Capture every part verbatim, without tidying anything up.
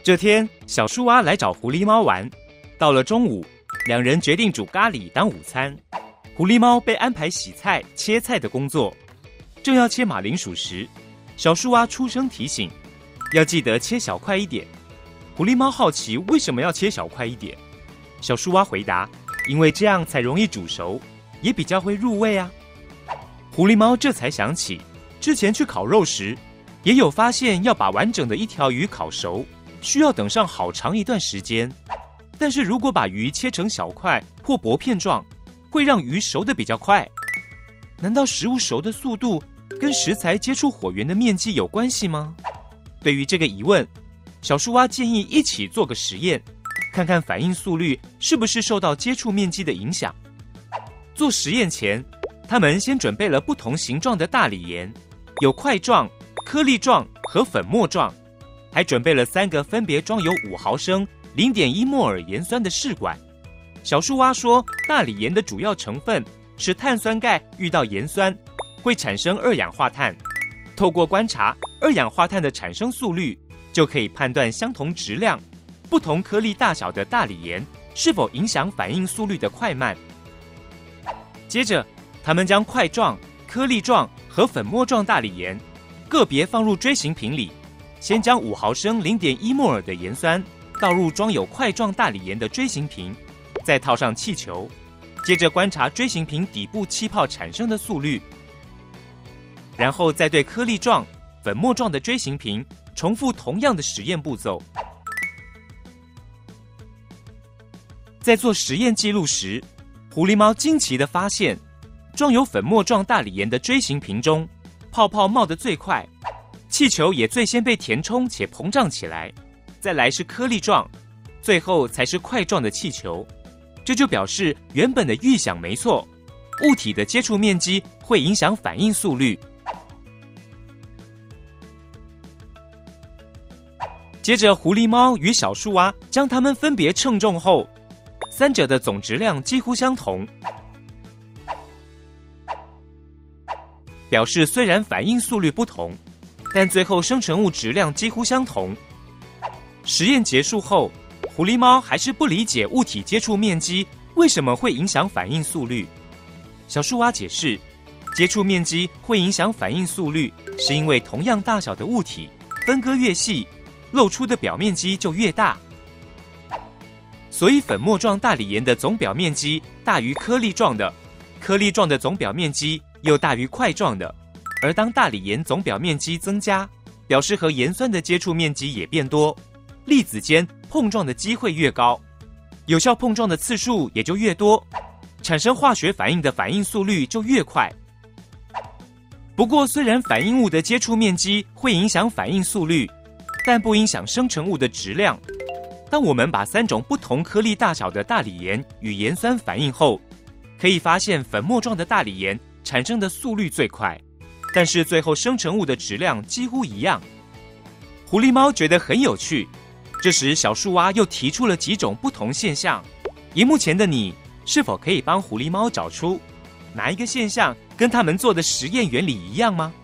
这天，小树蛙来找狐狸猫玩。到了中午，两人决定煮咖喱当午餐。狐狸猫被安排洗菜、切菜的工作，正要切马铃薯时，小树蛙出声提醒，要记得切小块一点。狐狸猫好奇为什么要切小块一点，小树蛙回答，因为这样才容易煮熟，也比较会入味啊。狐狸猫这才想起，之前去烤肉时，也有发现要把完整的一条鱼烤熟，需要等上好长一段时间。但是如果把鱼切成小块或薄片状，会让鱼熟得比较快。难道食物熟的速度跟食材接触火源的面积有关系吗？对于这个疑问，小树蛙建议一起做个实验，看看反应速率是不是受到接触面积的影响。做实验前，他们先准备了不同形状的大理盐，有块状、颗粒状和粉末状，还准备了三个分别装有五毫升、零点一摩尔盐酸的试管。小树蛙说，大理盐的主要成分是碳酸钙遇到盐酸，会产生二氧化碳。透过观察二氧化碳的产生速率，就可以判断相同质量、不同颗粒大小的大理盐是否影响反应速率的快慢。接着，他们将块状、颗粒状和粉末状大理盐个别放入锥形瓶里，先将五毫升零点一摩尔的盐酸倒入装有块状大理盐的锥形瓶，再套上气球，接着观察锥形瓶底部气泡产生的速率，然后再对颗粒状、粉末状的锥形瓶重复同样的实验步骤。在做实验记录时，狐狸猫惊奇地发现，装有粉末状大理盐的锥形瓶中，泡泡冒得最快，气球也最先被填充且膨胀起来，再来是颗粒状，最后才是块状的气球。这就表示原本的预想没错，物体的接触面积会影响反应速率。接着，狐狸猫与小树蛙将它们分别称重后，三者的总质量几乎相同，表示虽然反应速率不同，但最后生成物质量几乎相同。实验结束后，狐狸猫还是不理解物体接触面积为什么会影响反应速率。小树蛙解释，接触面积会影响反应速率，是因为同样大小的物体分割越细，露出的表面积就越大。所以粉末状大理盐的总表面积大于颗粒状的，颗粒状的总表面积又大于块状的。而当大理盐总表面积增加，表示和盐酸的接触面积也变多，粒子间碰撞的机会越高，有效碰撞的次数也就越多，产生化学反应的反应速率就越快。不过，虽然反应物的接触面积会影响反应速率，但不影响生成物的质量。当我们把三种不同颗粒大小的大理盐与盐酸反应后，可以发现粉末状的大理盐产生的速率最快，但是最后生成物的质量几乎一样。狐狸猫觉得很有趣，这时小树蛙又提出了几种不同现象。荧幕前的你是否可以帮狐狸猫找出哪一个现象跟他们做的实验原理一样吗？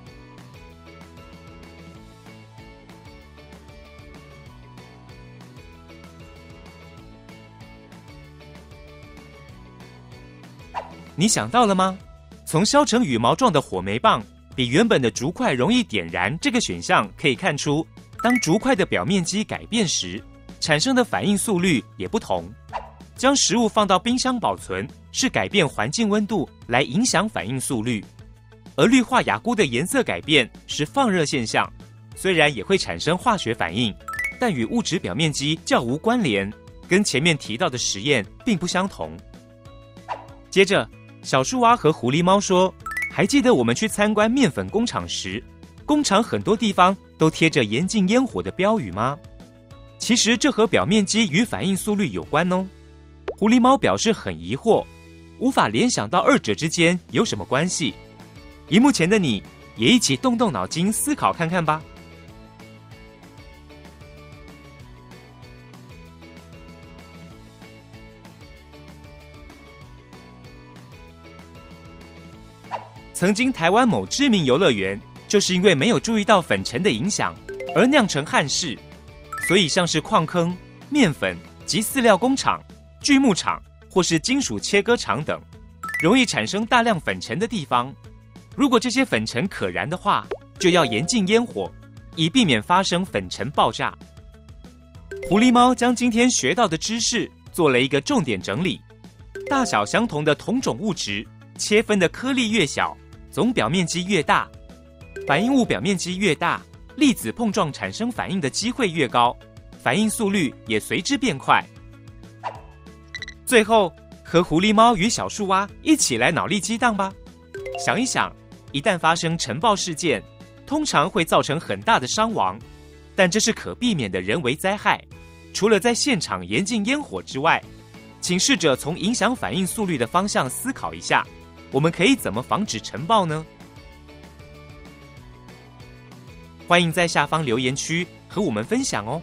你想到了吗？从削成羽毛状的火煤棒比原本的竹块容易点燃这个选项可以看出，当竹块的表面积改变时，产生的反应速率也不同。将食物放到冰箱保存，是改变环境温度来影响反应速率。而氯化亚钴的颜色改变是放热现象，虽然也会产生化学反应，但与物质表面积较无关联，跟前面提到的实验并不相同。接着，小树蛙和狐狸猫说，还记得我们去参观面粉工厂时，工厂很多地方都贴着严禁烟火的标语吗？其实这和表面积与反应速率有关哦。狐狸猫表示很疑惑，无法联想到二者之间有什么关系。荧幕前的你也一起动动脑筋思考看看吧。曾经台湾某知名游乐园就是因为没有注意到粉尘的影响而酿成憾事。 所以像是矿坑、面粉及饲料工厂、锯木厂或是金属切割厂等，容易产生大量粉尘的地方，如果这些粉尘可燃的话，就要严禁烟火，以避免发生粉尘爆炸。狐狸猫将今天学到的知识做了一个重点整理，大小相同的同种物质，切分的颗粒越小，总表面积越大，反应物表面积越大，粒子碰撞产生反应的机会越高，反应速率也随之变快。最后，和狐狸猫与小树蛙一起来脑力激荡吧。想一想，一旦发生尘爆事件，通常会造成很大的伤亡，但这是可避免的人为灾害。除了在现场严禁烟火之外，请试着从影响反应速率的方向思考一下，我们可以怎么防止尘爆呢？欢迎在下方留言区和我们分享哦。